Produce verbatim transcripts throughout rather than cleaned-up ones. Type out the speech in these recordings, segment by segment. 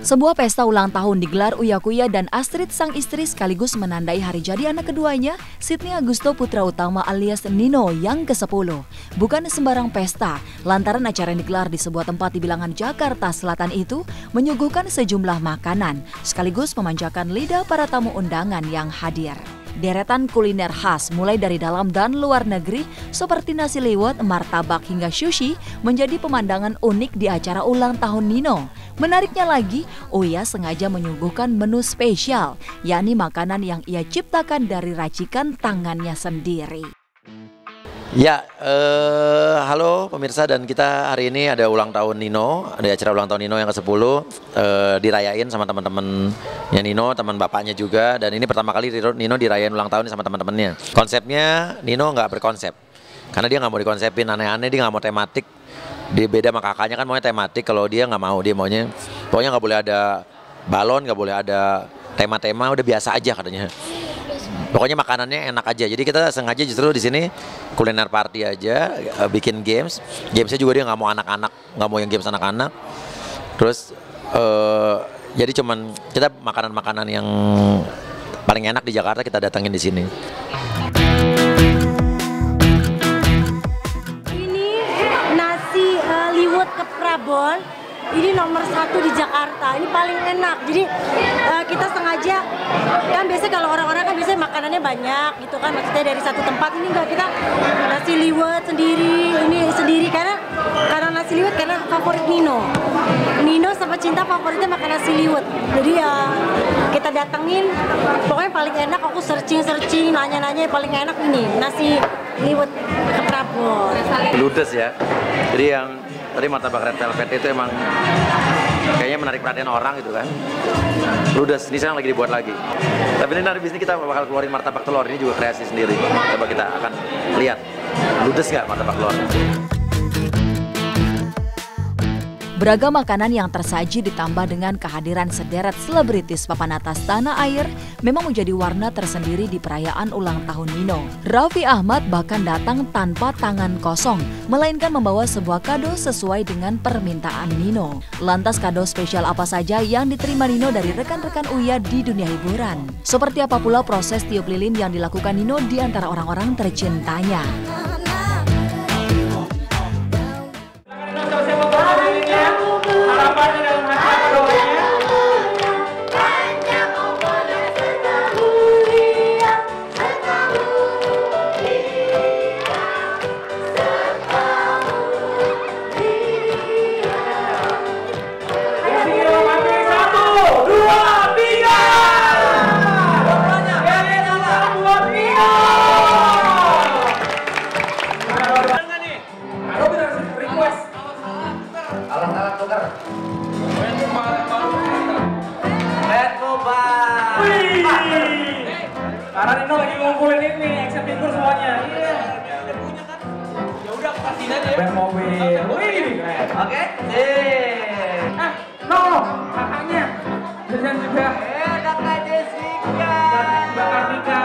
Sebuah pesta ulang tahun digelar Uya Kuya dan Astrid sang istri sekaligus menandai hari jadi anak keduanya, Sydney Agusto Putra Utama alias Nino yang kesepuluh. Bukan sembarang pesta, lantaran acara yang digelar di sebuah tempat di bilangan Jakarta Selatan itu menyuguhkan sejumlah makanan, sekaligus memanjakan lidah para tamu undangan yang hadir. Deretan kuliner khas mulai dari dalam dan luar negeri seperti nasi liwet, martabak hingga sushi menjadi pemandangan unik di acara ulang tahun Nino. Menariknya lagi, Uya sengaja menyuguhkan menu spesial, yakni makanan yang ia ciptakan dari racikan tangannya sendiri. Ya, eh, halo pemirsa, dan kita hari ini ada ulang tahun Nino, ada acara ulang tahun Nino yang kesepuluh, eh, dirayain sama teman-temannya Nino, teman bapaknya juga, dan ini pertama kali Nino dirayain ulang tahun sama teman-temannya. Konsepnya Nino nggak berkonsep, karena dia nggak mau dikonsepin aneh-aneh, dia nggak mau tematik. Dia beda sama kakaknya kan maunya tematik, kalau dia nggak mau, dia maunya pokoknya nggak boleh ada balon, nggak boleh ada tema-tema, udah biasa aja katanya. Pokoknya makanannya enak aja. Jadi kita sengaja justru di sini kuliner party aja, bikin games. Gamesnya juga dia nggak mau anak-anak, nggak mau yang games anak-anak. Terus uh, jadi cuman kita makanan-makanan yang paling enak di Jakarta kita datangin di sini. Ini nasi uh, liwet ke Prabon. Ini nomor satu di Jakarta, ini paling enak. Jadi uh, kita sengaja, kan biasanya kalau orang-orang kan biasanya makanannya banyak gitu kan, maksudnya dari satu tempat. Ini enggak, kita nasi liwet sendiri, ini sendiri karena karena nasi liwet karena favorit Nino. Nino sama Cinta favoritnya makan nasi liwet. Jadi ya kita datengin, pokoknya paling enak. Aku searching-searching, nanya-nanya paling enak ini nasi liwet ke Prabon. Ludes ya. Jadi yang tadi martabak red velvet itu emang kayaknya menarik perhatian orang gitu kan. Ludes, ini sekarang lagi dibuat lagi. Tapi ini nanti bisnis kita bakal keluarin martabak telur, ini juga kreasi sendiri. Coba kita akan lihat, ludes nggak martabak telur. Beragam makanan yang tersaji ditambah dengan kehadiran sederet selebritis papan atas tanah air memang menjadi warna tersendiri di perayaan ulang tahun Nino. Raffi Ahmad bahkan datang tanpa tangan kosong, melainkan membawa sebuah kado sesuai dengan permintaan Nino. Lantas kado spesial apa saja yang diterima Nino dari rekan-rekan Uya di dunia hiburan? Seperti apa pula proses tiup lilin yang dilakukan Nino di antara orang-orang tercintanya? Karena Nino lagi ngumpulin ini, action figure semuanya. Iya. Udah punya kan? Ya udah kasihin aja ya. Band mobil. Wih, keren. Oke. Eh. Ah, no, kakaknya. Dan juga eh kakak Jessica. Mbak Kartika.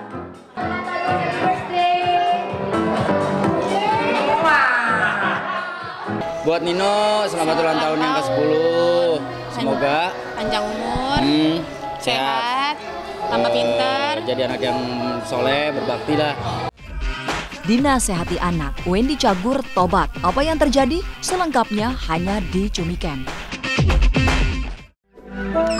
Buat Nino, selamat ulang tahun yang kesepuluh. Semoga panjang umur, hmm, sehat, tambah pintar, uh, jadi anak yang soleh, berbakti lah. Dinasehati anak, Wendy Cagur tobat. Apa yang terjadi? Selengkapnya hanya di Cumi Camp.